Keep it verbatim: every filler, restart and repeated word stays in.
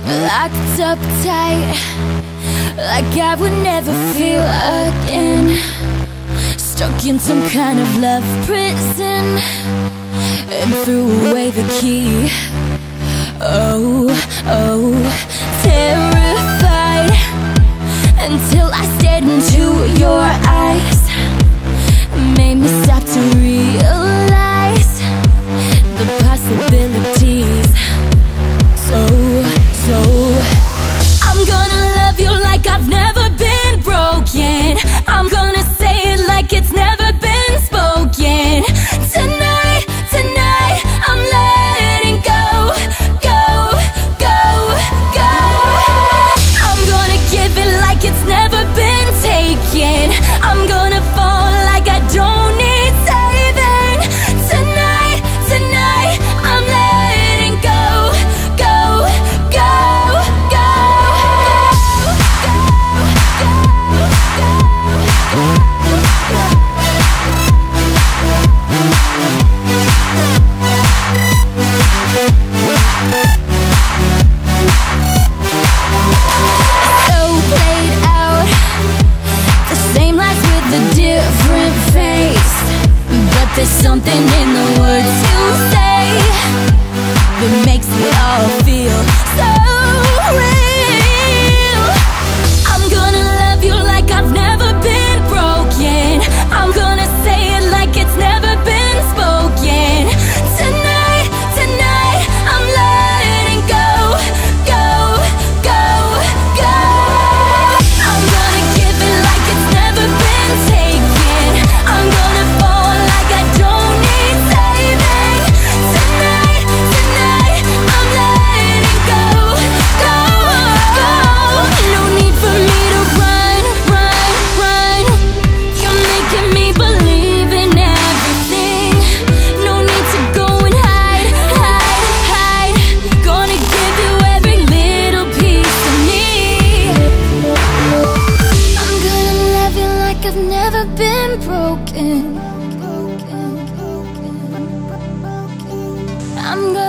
locked up tight, like I would never feel again. Stuck in some kind of love prison, and threw away the key. Oh, oh, terrified, until I stared into your eyes. Made me stop to realize the possibilities. So, so I'm gonna love you like I've never been broken. I'm gonna say it like it's never been spoken. Tonight, tonight, I'm letting go, go, go, go. I'm gonna give it like it's never been taken. I'm gonna fall like I don't need saving. Tonight, tonight, I'm letting go, go, go, go, so played out, the same lies with a different face. But there's something in the words you say that makes it all feel so real. I'm gonna love you like I've never been broken. I'm gonna say it like it's never been spoken. Tonight, tonight, I'm letting go, go, go, go. I'm gonna give it like it's never been taken. I'm gonna fall like I don't need saving. Tonight, tonight, I'm letting go, go, go. No need for me to run, run, run. You're making me believe in everything. No need to go and hide, hide, hide. Gonna give you every little piece of me. I'm gonna love you like I've never been broken. I'm gonna